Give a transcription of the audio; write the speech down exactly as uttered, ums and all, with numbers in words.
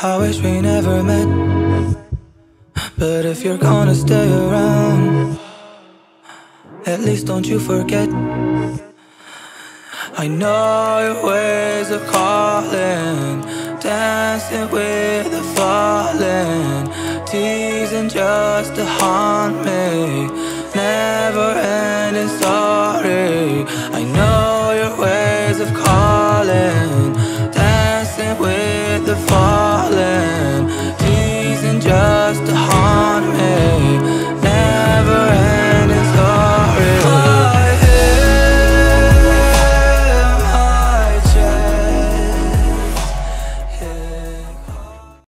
I wish we never met, but if you're gonna stay around, at least don't you forget. I know your ways are calling, dancing with the fallen, teasing just to haunt me.